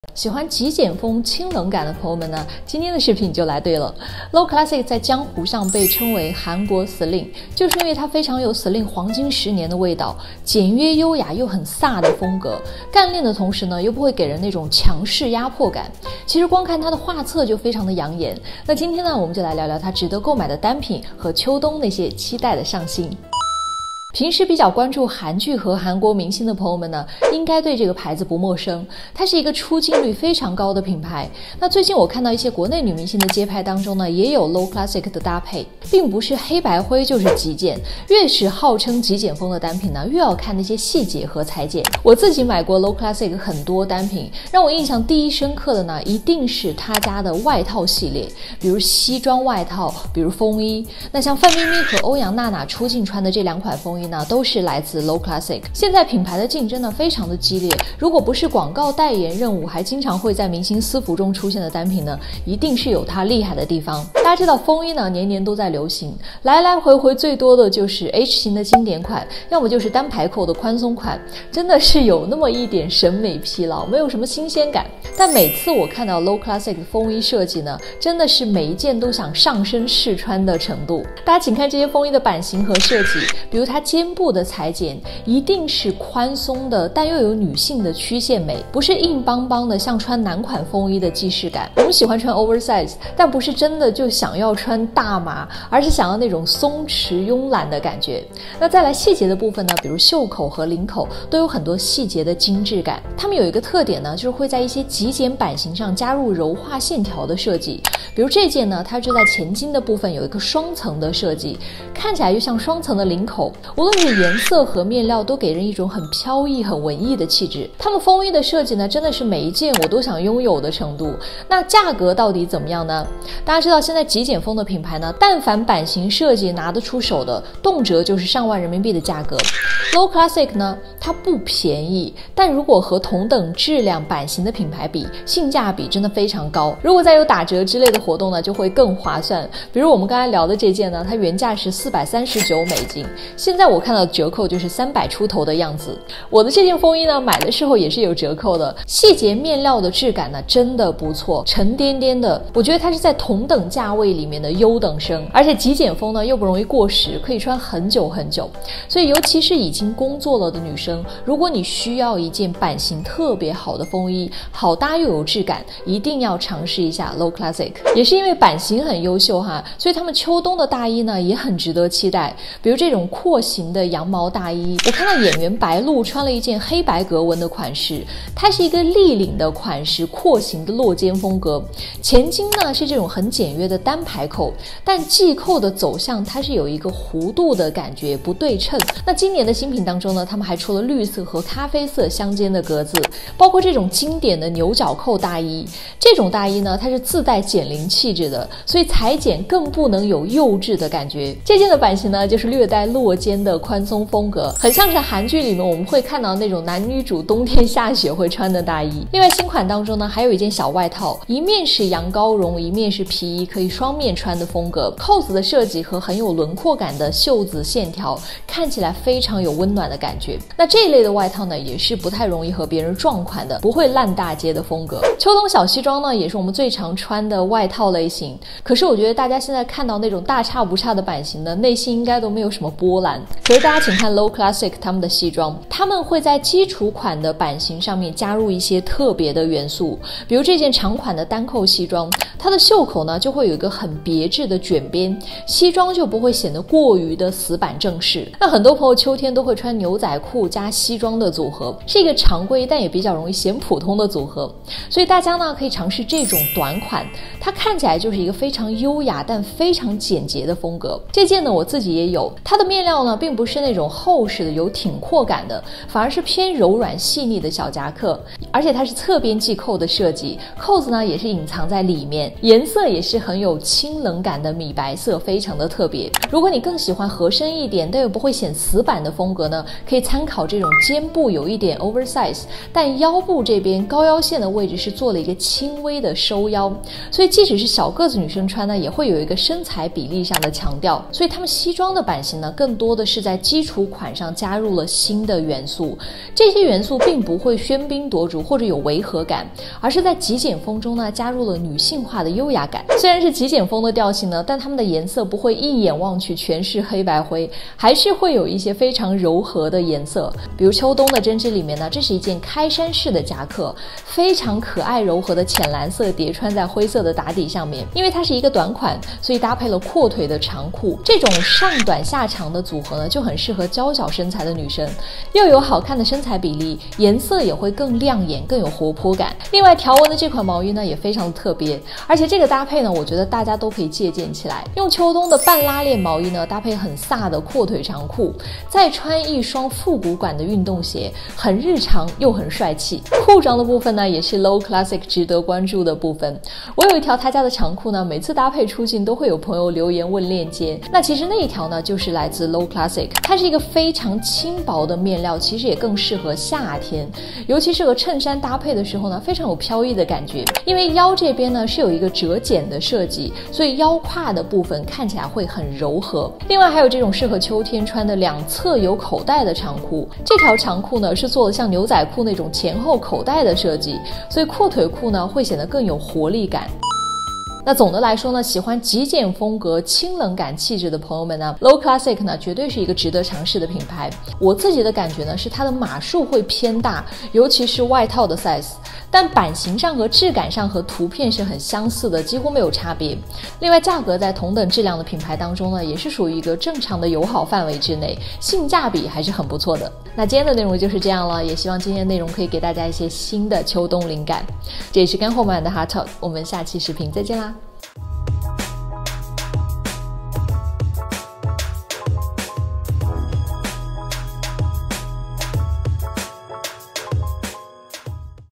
喜欢极简风、清冷感的朋友们呢，今天的视频你就来对了。Low Classic 在江湖上被称为韩国 Celine， 就是因为它非常有 Celine 黄金10年的味道，简约优雅又很飒的风格，干练的同时呢，又不会给人那种强势压迫感。其实光看它的画册就非常的养眼。那今天呢，我们就来聊聊它值得购买的单品和秋冬那些期待的上新。平时比较关注韩剧和韩国明星的朋友们呢，应该对这个牌子不陌生。它是一个出镜率非常高的品牌。那最近我看到一些国内女明星的街拍当中呢，也有 Low Classic 的搭配，并不是黑白灰就是极简。越是号称极简风的单品呢，越要看那些细节和裁剪。我自己买过 Low Classic 很多单品，让我印象第一深刻的呢，一定是他家的外套系列，比如西装外套，比如风衣。那像范冰冰和欧阳娜娜出镜穿的这2款风衣呢，都是来自 Low Classic。 现在品牌的竞争呢非常的激烈，如果不是广告代言任务，还经常会在明星私服中出现的单品呢，一定是有它厉害的地方。大家知道风衣呢年年都在流行，来来回回最多的就是 H 型的经典款，要么就是单排扣的宽松款，真的是有那么一点审美疲劳，没有什么新鲜感。但每次我看到 Low Classic 的风衣设计呢，真的是每一件都想上身试穿的程度。大家请看这些风衣的版型和设计，比如它肩部的裁剪一定是宽松的，但又有女性的曲线美，不是硬邦邦的像穿男款风衣的既视感。我们喜欢穿 oversize， 但不是真的就想要穿大码，而是想要那种松弛慵懒的感觉。那再来细节的部分呢，比如袖口和领口都有很多细节的精致感。它们有一个特点呢，就是会在一些极简版型上加入柔化线条的设计。比如这件呢，它就在前襟的部分有一个双层的设计，看起来就像双层的领口。无论是颜色和面料都给人一种很飘逸很文艺的气质。他们风衣的设计呢，真的是每一件我都想拥有的程度。那价格到底怎么样呢？大家知道现在极简风的品牌呢，但凡版型设计拿得出手的，动辄就是上万人民币的价格。 Low Classic 呢，它不便宜，但如果和同等质量版型的品牌比，性价比真的非常高。如果再有打折之类的活动呢，就会更划算。比如我们刚才聊的这件呢，它原价是439美金，现在我看到折扣就是300出头的样子。我的这件风衣呢，买的时候也是有折扣的。细节面料的质感呢，真的不错，沉甸甸的，我觉得它是在同等价位里面的优等生。而且极简风呢又不容易过时，可以穿很久很久。所以尤其是已经工作了的女生，如果你需要一件版型特别好的风衣，好搭又有质感，一定要尝试一下 Low Classic。 也是因为版型很优秀哈，所以他们秋冬的大衣呢也很值得期待。比如这种廓形的羊毛大衣，我看到演员白鹿穿了一件黑白格纹的款式，它是一个立领的款式，廓形的落肩风格。前襟呢是这种很简约的单排扣，但系扣的走向它是有一个弧度的感觉，不对称。那今年的新品当中呢，他们还出了绿色和咖啡色相间的格子，包括这种经典的牛角扣大衣。这种大衣呢，它是自带减龄气质的，所以裁剪更不能有幼稚的感觉。这件的版型呢，就是略带落肩的宽松风格，很像是韩剧里面我们会看到那种男女主冬天下雪会穿的大衣。另外新款当中呢，还有一件小外套，一面是羊羔绒，一面是皮衣，可以双面穿的风格。扣子的设计和很有轮廓感的袖子线条，看起来非常有温暖的感觉。那这一类的外套呢，也是不太容易和别人撞款的，不会烂大街的风格。秋冬小西装呢，也是我们最常穿的外套类型。可是我觉得大家现在看到那种大差不差的版型呢，内心应该都没有什么波澜。可是大家请看 Low Classic 他们的西装，他们会在基础款的版型上面加入一些特别的元素。比如这件长款的单扣西装，它的袖口呢就会有一个很别致的卷边，西装就不会显得过于的死板正式。那很多朋友秋天都会穿牛仔裤加西装的组合，是一个常规但也比较容易显普通的组合。所以大家呢可以尝试这种短款，它看起来就是一个非常优雅但非常简洁的风格。这件呢我自己也有，它的面料呢并不是那种厚实的有挺阔感的，反而是偏柔软细腻的小夹克，而且它是侧边系扣的设计，扣子呢也是隐藏在里面，颜色也是很有清冷感的米白色，非常的特别。如果你更喜欢合身一点但又不会显死板的风格呢，可以参考这种肩部有一点 oversize， 但腰部这边高腰线的位置是做了一个轻微的收腰，所以即使是小个子女生穿呢，也会有一个身材比例上的强调。所以他们西装的版型呢，更多的是在基础款上加入了新的元素，这些元素并不会喧宾夺主或者有违和感，而是在极简风中呢加入了女性化的优雅感。虽然是极简风的调性呢，但它们的颜色不会一眼望去全是黑白灰，还是会有一些非常柔和的颜色。比如秋冬的针织里面呢，这是一件开衫式的夹克，非常可爱柔和的浅蓝色叠穿在灰色的打底上面。因为它是一个短款，所以搭配了阔腿的长裤，这种上短下长的组合呢，就很适合娇小身材的女生，又有好看的身材比例，颜色也会更亮眼，更有活泼感。另外条纹的这款毛衣呢也非常的特别，而且这个搭配呢，我觉得大家都可以借鉴起来，用秋冬的半拉链毛衣呢搭配很飒的阔腿长裤，再穿一双复古感的运动鞋，很日常又很帅气。裤装的部分呢也是 Low Classic 值得关注的部分。我有一条他家的长裤呢，每次搭配出镜都会有朋友留言问链接，那其实那一条呢就是来自 Low Classic， 它是一个非常轻薄的面料，其实也更适合夏天，尤其是和衬衫搭配的时候呢，非常有飘逸的感觉。因为腰这边呢是有一个折剪的设计，所以腰胯的部分看起来会很柔和。另外还有这种适合秋天穿的两侧有口袋的长裤，这条长裤呢是做了像牛仔裤那种前后口袋的设计，所以阔腿裤呢会显得更有活力感。那总的来说呢，喜欢极简风格、清冷感气质的朋友们呢 ，Low Classic 呢绝对是一个值得尝试的品牌。我自己的感觉呢是它的码数会偏大，尤其是外套的 size， 但版型上和质感上和图片是很相似的，几乎没有差别。另外价格在同等质量的品牌当中呢，也是属于一个正常的友好范围之内，性价比还是很不错的。那今天的内容就是这样了，也希望今天的内容可以给大家一些新的秋冬灵感。这也是干货满的 Hot Talk， 我们下期视频再见啦。